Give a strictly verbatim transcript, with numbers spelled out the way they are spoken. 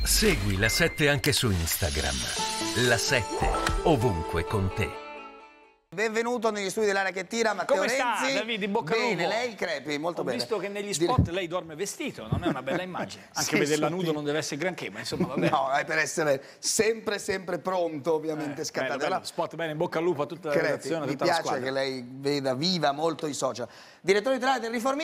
Segui La sette anche su Instagram. La sette, ovunque con te. Benvenuto negli studi dell'Aria che Tira, Matteo Come sta, Renzi. David? In bocca al lupo. Bene, lei Crepi, molto Ho bene. Ho visto che negli spot lei dorme vestito, non è una bella immagine. Anche Sì, vederla sì, nudo sì. non deve essere granché, ma insomma va bene. No, è per essere sempre, sempre pronto, ovviamente, Eh, scattare. bello, bello. Spot bene, in bocca al lupo a tutta la Crepi, redazione, a mi tutta la piace squadra. che lei veda viva molto i social. Direttore generale del Riformista.